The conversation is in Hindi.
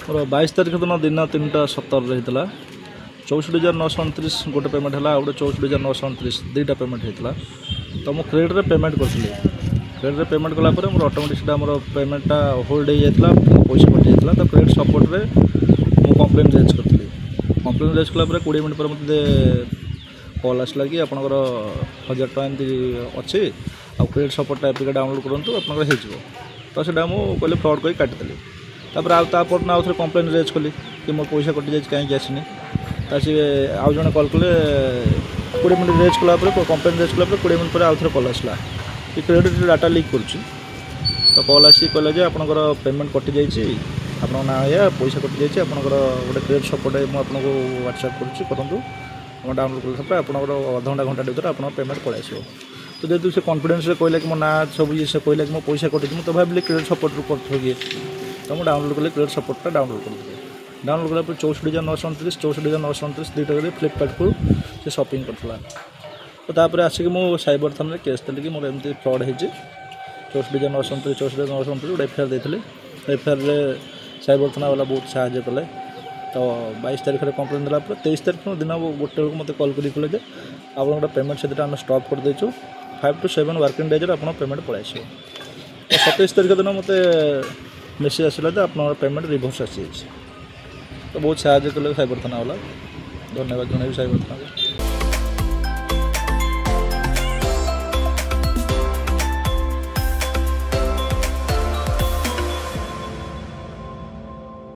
मोर 22 तारीख दिन दिन 3:17 होता 64,929 गोटे पेमेंट है गोटे 64,929 दुईटा पेमेंट होता तो मुझे क्रेडिट पेमेंट करी क्रेडिट पेमेंट कलापर मोर ऑटोमेटिक मोर पेमेंटा होल्ड हो जाता पैसा कटि जाता तो क्रेडिट सपोर्ट रे मु कंप्लेन रेज करी कंप्लेन रेज कलापर 20 मिनट पर मत कॉल आसला कि आपंकर 1000 टका एमती अच्छी आ क्रेडिट सपोर्ट एप्लिकेशन डाउनलोड करूँ आपंकर हो तो से कहले फ्रॉड कर काटिदेली तापर आउट आउ थे कंप्लेन रेज कली कि मोर पैसा कटि जाए कहीं आसनी सी आउ जड़े कल कले 20 मिनट रेज कलापर कंप्लेन रेज कलापर 20 मिनट पर आउ थे कल आसला कि क्रेडिट डाटा लीक करुच्ची तो कल आसी कहले आपंकर पेमेंट कटि जाइए आप ना या पैसा कटि जाइए आपंकर गोटे क्रेडिट सपोर्ट मुझे व्हाट्सएप करूँ डाउनलोड कर आपंकर अधघंटा घंटा भर आप पेमेंट पलि आसो तो जेहतु से कॉन्फिडेंस कहला कि मो ना सब ये से कहला कि मो पैसा कटि तो भाविली क्रेडिट सपोर्ट कर किए तो मुझे डाउनलोड कले क्रेडिट सपोर्टा डाउनलोड कर डाउनलोड कला 64,929 64,929 दुईटा फ्लिपकार्ट को से शॉपिंग करता तो तापर आसिक मु साइबर थाना केस देली कि मोर एमती फ्रॉड होती 64,929 64,929 गोटे एफआईआर देते एफआईआर साइबर थाना वाला बहुत साहय कले तो 22 तारीख में कंप्लेन देला 23 तारीख दिन गोटे मत कल कर आप पेमेंट से आम स्टॉप कर देचु 5 to 7 वर्किंग डेज आप पेमेंट पलि आस 27 तारीख दिन मत मेसेज आसला तो आप पेमेंट रिभर्स आसी तो बहुत साहय कले साइबर थाना वाला धन्यवाद जन साइबर थाना।